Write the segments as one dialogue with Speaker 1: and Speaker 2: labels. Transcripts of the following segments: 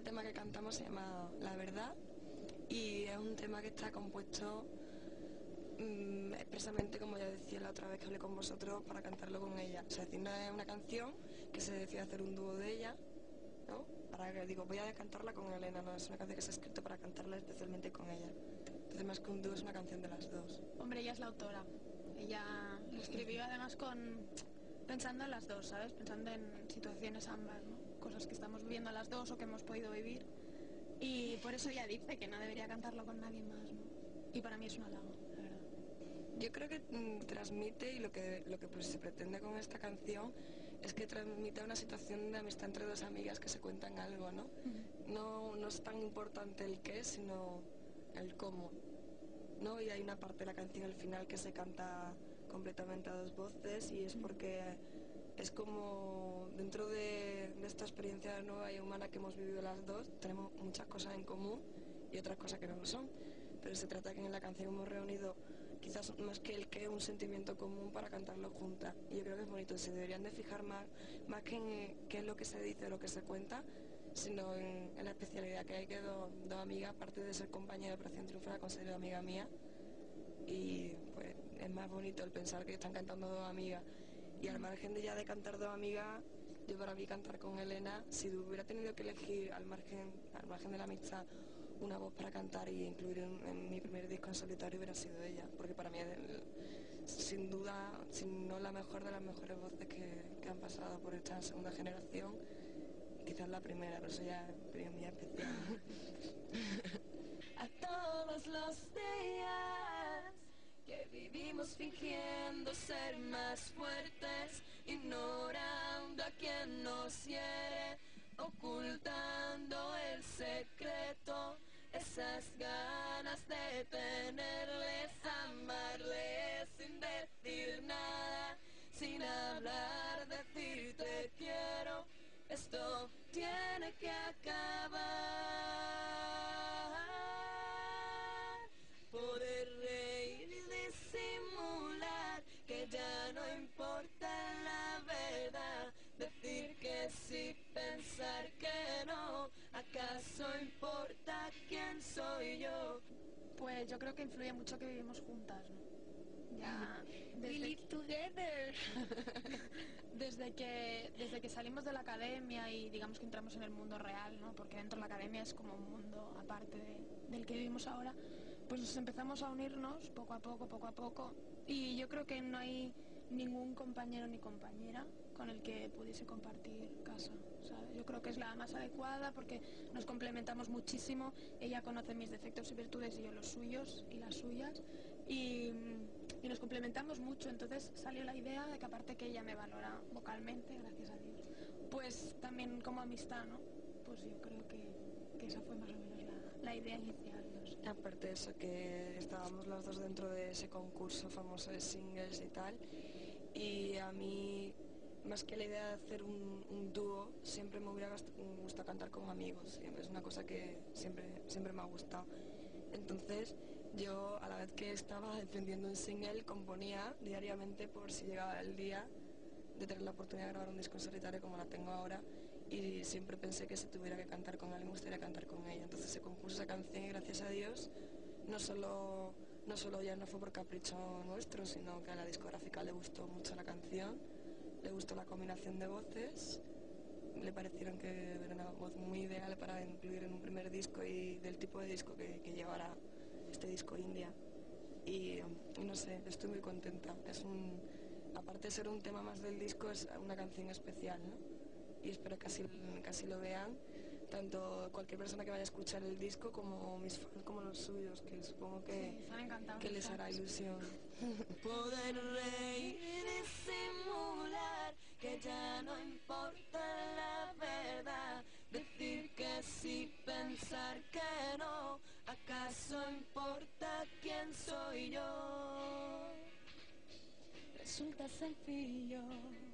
Speaker 1: tema que cantamos se llama La Verdad y es un tema que está compuesto expresamente, como ya decía la otra vez que hablé con vosotros, para cantarlo con ella. O sea, es decir, no es una canción que se decide hacer un dúo de ella, ¿no? Para que digo, voy a cantarla con Elena, no, es una canción que se ha escrito para cantarla especialmente con ella. Entonces, más que un dúo, es una canción de las dos.
Speaker 2: Hombre, ella es la autora. Ella lo escribió además pensando en las dos, ¿sabes? Pensando en situaciones ambas, ¿no? Cosas que estamos viviendo las dos o que hemos podido vivir. Y por eso ella dice que no debería cantarlo con nadie más, ¿no? Y para mí es un halago, la verdad.
Speaker 1: Yo creo que transmite, y lo que pues se pretende con esta canción es que transmita una situación de amistad entre dos amigas que se cuentan algo, ¿no? No es tan importante el qué, sino el cómo, ¿no? Y hay una parte de la canción al final que se canta completamente a dos voces y es porque es como dentro de esta experiencia nueva y humana que hemos vivido las dos, tenemos muchas cosas en común y otras cosas que no lo son, pero se trata que en la canción hemos reunido quizás más que el que un sentimiento común para cantarlo juntas, y yo creo que es bonito. Se deberían de fijar más que en qué es lo que se dice o lo que se cuenta, sino en la especialidad que hay, que dos amigas, aparte de ser compañera de Operación Triunfo, la considero amiga mía, y pues es más bonito el pensar que están cantando dos amigas. Y al margen de ya de cantar dos amigas, yo para mí cantar con Elena, si hubiera tenido que elegir al margen de la amistad una voz para cantar y incluir en mi primer disco en solitario, hubiera sido ella, porque para mí es sin duda, si no la mejor de las mejores voces que han pasado por esta segunda generación, quizás la primera, pero eso ya es muy especial. A todos los días que vivimos fingiendo ser más fuertes, ignorando a quien nos hiere, ocultando el secreto, esas ganas de tenerles, amarles sin decir nada, sin hablar, decir te quiero, esto tiene que acabar. Poder reír y disimular que ya no importa la verdad, decir que sí, pensar que no, ¿acaso importa quién soy yo?
Speaker 2: Pues yo creo que influye mucho que vivimos juntas, ¿no? Ya
Speaker 1: We live together.
Speaker 2: desde que salimos de la academia y digamos que entramos en el mundo real, ¿no? Porque dentro de la academia es como un mundo aparte del que vivimos ahora, pues nos empezamos a unirnos poco a poco, y yo creo que no hay ningún compañero ni compañera con el que pudiese compartir casa, ¿sabes? Yo creo que es la más adecuada porque nos complementamos muchísimo. Ella conoce mis defectos y virtudes y yo los suyos y las suyas, y nos complementamos mucho. Entonces salió la idea de que, aparte que ella me valora vocalmente, gracias a Dios, pues también como amistad, ¿no? Pues yo creo que esa fue más o menos la idea inicial, no sé.
Speaker 1: Aparte de eso, que estábamos los dos dentro de ese concurso famoso de singles y tal, y a mí, más que la idea de hacer un dúo, siempre me hubiera gustado cantar con amigos, es una cosa que siempre me ha gustado. Entonces yo, a la vez que estaba defendiendo un single, componía diariamente por si llegaba el día de tener la oportunidad de grabar un disco en solitario como la tengo ahora, y siempre pensé que si tuviera que cantar con alguien me gustaría cantar con ella. Entonces se compuso esa canción y gracias a Dios no solo ya no fue por capricho nuestro, sino que a la discográfica le gustó mucho la canción, le gustó la combinación de voces, le parecieron que era una voz muy ideal para incluir en un primer disco y del tipo de disco que llevara este disco India. Y no sé, estoy muy contenta. Aparte de ser un tema más del disco, es una canción especial, ¿no? Y espero que así lo vean, tanto cualquier persona que vaya a escuchar el disco como mis fans, como los suyos, que supongo
Speaker 2: Sí, están encantados
Speaker 1: que
Speaker 2: los
Speaker 1: les hará
Speaker 2: fans.
Speaker 1: ilusión. Poder reír y disimular que ya no importa la verdad, decir que sí, pensar que no, ¿acaso importa quién soy yo? Resulta sencillo,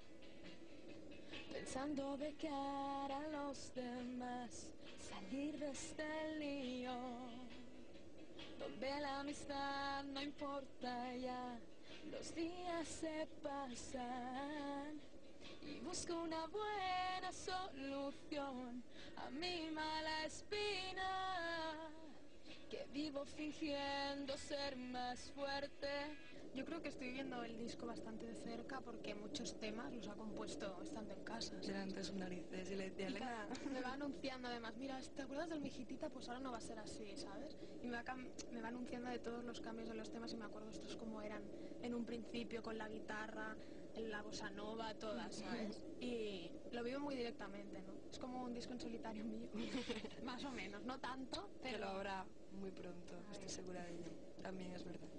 Speaker 1: pensando de qué harán los demás, salir de este lío, donde la amistad no importa ya, los días se pasan y busco una buena solución a mi mala
Speaker 2: espina, que vivo fingiendo ser más fuerte. Yo creo que estoy viendo el disco bastante de cerca porque muchos temas los ha compuesto estando en casa, ¿sabes?
Speaker 1: Delante de sus narices y le decía, Elena.
Speaker 2: Me va anunciando además, mira, ¿te acuerdas del mijitita? Pues ahora no va a ser así, ¿sabes? Y me va anunciando de todos los cambios de los temas y me acuerdo estos como eran en un principio con la guitarra, la bossa nova, todas, ¿sabes? Y lo vivo muy directamente, ¿no? Es como un disco en solitario mío, más o menos, no tanto, pero...
Speaker 1: Que lo habrá muy pronto, estoy segura de ello. También es verdad.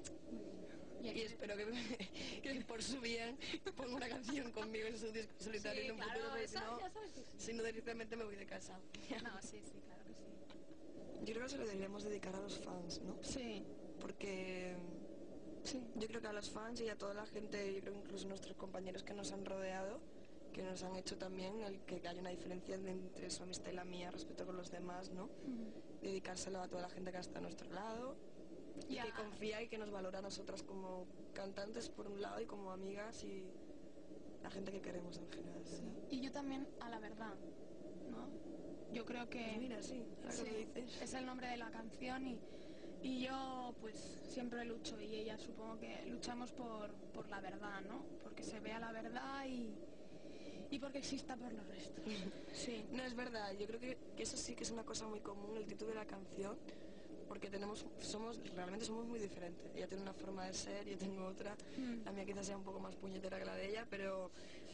Speaker 1: Y espero que por su bien ponga una canción conmigo en su disco solitario
Speaker 2: Sí,
Speaker 1: en un
Speaker 2: claro,
Speaker 1: futuro, porque
Speaker 2: ya sabes que sí.
Speaker 1: si no directamente me voy de casa.
Speaker 2: No, sí, claro que sí.
Speaker 1: Yo creo que se lo deberíamos dedicar a los fans, ¿no?
Speaker 2: Sí.
Speaker 1: Porque
Speaker 2: Sí.
Speaker 1: yo creo que a los fans y a toda la gente, yo creo incluso nuestros compañeros que nos han rodeado, que nos han hecho también el que haya una diferencia entre su amistad y la mía respecto con los demás, ¿no? Dedicárselo a toda la gente que está a nuestro lado y que confía y que nos valora a nosotras como cantantes por un lado y como amigas y la gente que queremos en general.
Speaker 2: Sí. Y yo también a la verdad, ¿no? Yo creo que...
Speaker 1: Pues mira, sí, ahora que lo dices.
Speaker 2: Es el nombre de la canción y yo pues siempre lucho y ella supongo que luchamos por la verdad, ¿no? Porque se vea la verdad y porque exista por los restos. Sí.
Speaker 1: No, es verdad, yo creo que eso sí que es una cosa muy común, el título de la canción, porque realmente somos muy diferentes. Ella tiene una forma de ser, yo tengo otra. La mía quizás sea un poco más puñetera que la de ella, pero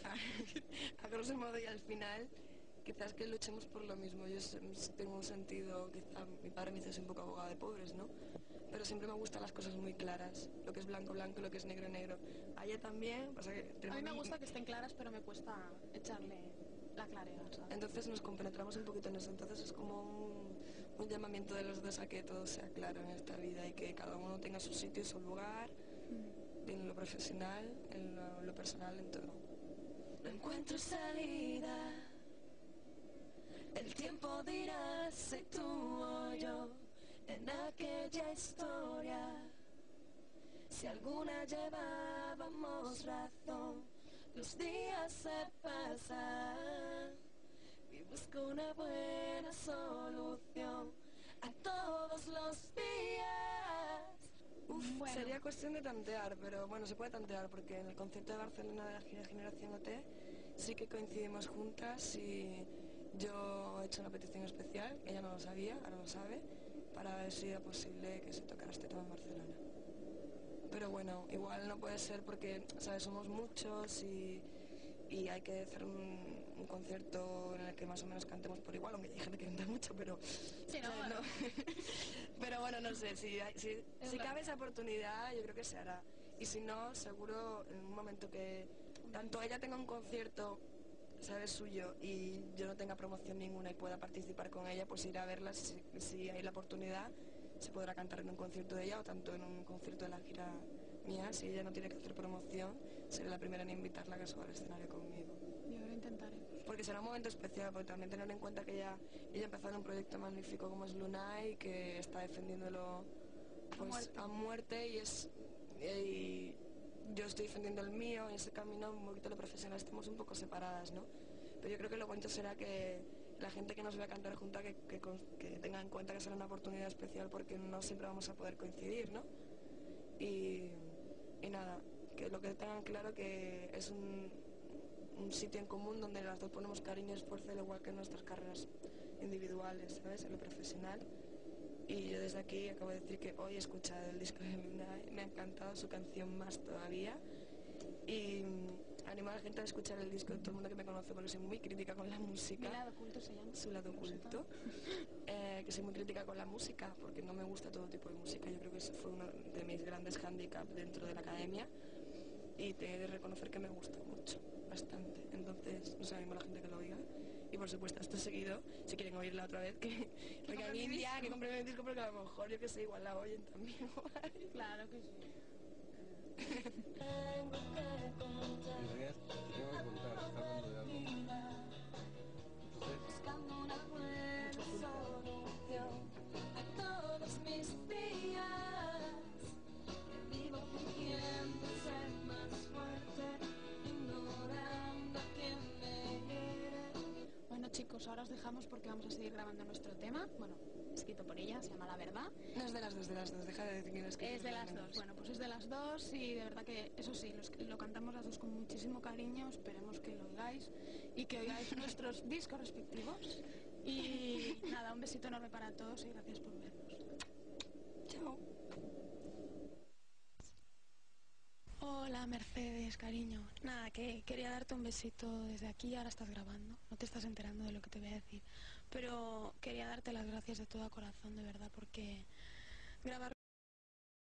Speaker 1: a grosso modo y al final quizás que luchemos por lo mismo. Yo tengo un sentido, quizá mi padre me hizo un poco abogado de pobres, ¿no? Pero siempre me gustan las cosas muy claras, lo que es blanco, blanco, lo que es negro, negro. A ella también, pasa que
Speaker 2: a mí me gusta que estén claras, pero me cuesta echarle la claridad, ¿sabes?
Speaker 1: Entonces nos compenetramos un poquito en eso, entonces es como un llamamiento de los dos a que todo sea claro en esta vida y que cada uno tenga su sitio y su lugar, en lo profesional, en lo personal, en todo. No encuentro salida, el tiempo dirá si tú o yo en aquella historia, si alguna llevábamos razón, los días se pasan y busco una buena solución a todos los días. Bueno. Sería cuestión de tantear, pero bueno, se puede tantear porque en el concierto de Barcelona de la gira Generación OT sí que coincidimos juntas y yo he hecho una petición especial, ella no lo sabía, ahora lo sabe, para ver si era posible que se tocara este tema en Barcelona. Pero bueno, igual no puede ser porque, ¿sabes? Somos muchos y hay que hacer un concierto en el que más o menos cantemos por igual, aunque hay gente que canta mucho, pero...
Speaker 2: Sí, no.
Speaker 1: Pero bueno, no sé, si cabe esa oportunidad, yo creo que se hará. Y si no, seguro en un momento que tanto ella tenga un concierto, ¿sabes? Suyo, y yo no tenga promoción ninguna y pueda participar con ella, pues ir a verla, si hay la oportunidad, se podrá cantar en un concierto de ella o tanto en un concierto de la gira mía. Si ella no tiene que hacer promoción, seré la primera en invitarla a que suba al escenario conmigo.
Speaker 2: Yo lo intentaré.
Speaker 1: Porque será un momento especial, porque también tener en cuenta que ella empezó en un proyecto magnífico como es Lunay, que está defendiéndolo pues, a muerte y yo estoy defendiendo el mío, y ese camino un poquito lo profesional estamos un poco separadas, ¿no? Pero yo creo que lo bonito será que la gente que nos vea cantar junta que tenga en cuenta que será una oportunidad especial porque no siempre vamos a poder coincidir, ¿no? Y nada, que lo que tengan claro que es un sitio en común donde las dos ponemos cariño y esfuerzo, al igual que en nuestras carreras individuales, ¿sabes? En lo profesional. Y yo desde aquí acabo de decir que hoy he escuchado el disco de Luna, me ha encantado su canción más todavía. Y animo a la gente a escuchar el disco, todo el mundo que me conoce porque soy muy crítica con la música.
Speaker 2: Mi lado oculto se llama.
Speaker 1: Su lado oculto. Que soy muy crítica con la música porque no me gusta todo tipo de música. Yo creo que ese fue uno de mis grandes handicaps dentro de la academia y te he de reconocer que me gusta mucho, bastante. Entonces, no sé, animo a la gente que lo oiga. Y por supuesto, esto seguido, si quieren oírla otra vez, que oigan India, que compren el disco porque a lo mejor, yo que sé, igual la oyen también.
Speaker 2: Claro que sí.
Speaker 3: Tengo que contar, está hablando de algo. Entonces,
Speaker 1: buscando una buena solución a todos mis días. Vivo fingiendo ser más fuerte, ignorando a quien me hiere.
Speaker 2: Bueno chicos, ahora os dejamos porque vamos a seguir grabando. grabando nuestro tema, bueno, escrito por ella, se llama La Verdad.
Speaker 1: No es de las dos, deja de decir que no es que
Speaker 2: Es de las dos, bueno, pues es de las dos y de verdad que, eso sí, lo cantamos las dos con muchísimo cariño, esperemos que lo oigáis y que oigáis nuestros discos respectivos. Y nada, un besito enorme para todos y gracias por vernos.
Speaker 1: Chao.
Speaker 2: Hola Mercedes, cariño. Nada, que quería darte un besito desde aquí, ahora estás grabando, no te estás enterando de lo que te voy a decir, pero quería darte las gracias de todo corazón, de verdad, porque grabar